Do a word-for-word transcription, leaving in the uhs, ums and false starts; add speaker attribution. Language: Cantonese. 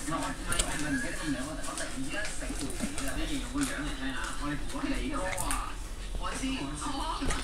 Speaker 1: 我唔係係咪唔記得個名？我我突然之間醒唔起啦。你形容個樣嚟聽下，我哋我哋哥啊，我知。